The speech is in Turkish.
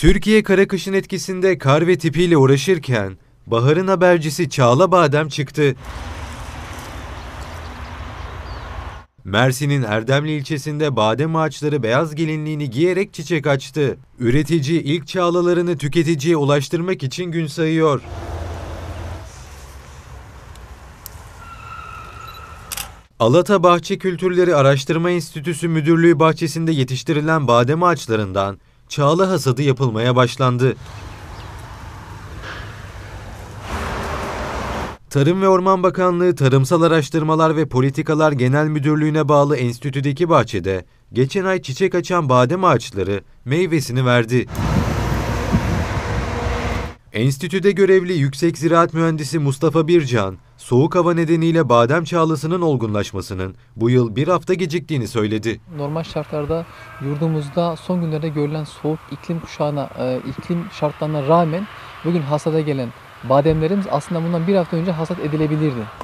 Türkiye kara kışın etkisinde kar ve tipiyle uğraşırken baharın habercisi Çağla Badem çıktı. Mersin'in Erdemli ilçesinde badem ağaçları beyaz gelinliğini giyerek çiçek açtı. Üretici ilk çağlalarını tüketiciye ulaştırmak için gün sayıyor. Alata Bahçe Kültürleri Araştırma Enstitüsü Müdürlüğü bahçesinde yetiştirilen badem ağaçlarından çağla hasadı yapılmaya başlandı. Tarım ve Orman Bakanlığı Tarımsal Araştırmalar ve Politikalar Genel Müdürlüğü'ne bağlı enstitüdeki bahçede geçen ay çiçek açan badem ağaçları meyvesini verdi. Enstitüde görevli Yüksek Ziraat Mühendisi Mustafa Bircan, soğuk hava nedeniyle badem çağlasının olgunlaşmasının bu yıl bir hafta geciktiğini söyledi. Normal şartlarda yurdumuzda son günlerde görülen soğuk iklim şartlarına rağmen bugün hasada gelen bademlerimiz aslında bundan bir hafta önce hasat edilebilirdi.